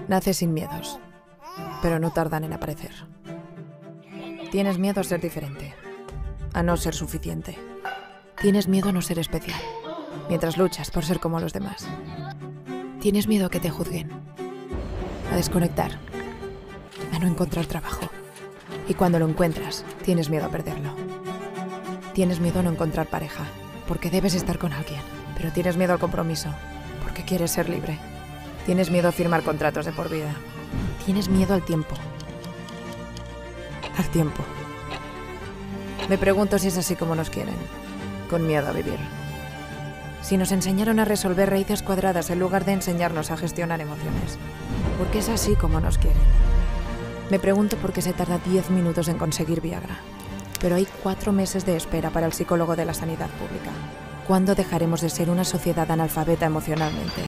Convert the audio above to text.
Naces sin miedos, pero no tardan en aparecer. Tienes miedo a ser diferente, a no ser suficiente. Tienes miedo a no ser especial, mientras luchas por ser como los demás. Tienes miedo a que te juzguen, a desconectar, a no encontrar trabajo. Y cuando lo encuentras, tienes miedo a perderlo. Tienes miedo a no encontrar pareja, porque debes estar con alguien. Pero tienes miedo al compromiso, porque quieres ser libre. Tienes miedo a firmar contratos de por vida. Tienes miedo al tiempo. Al tiempo. Me pregunto si es así como nos quieren, con miedo a vivir. Si nos enseñaron a resolver raíces cuadradas en lugar de enseñarnos a gestionar emociones. Porque es así como nos quieren. Me pregunto por qué se tarda 10 minutos en conseguir Viagra. Pero hay 4 meses de espera para el psicólogo de la sanidad pública. ¿Cuándo dejaremos de ser una sociedad analfabeta emocionalmente?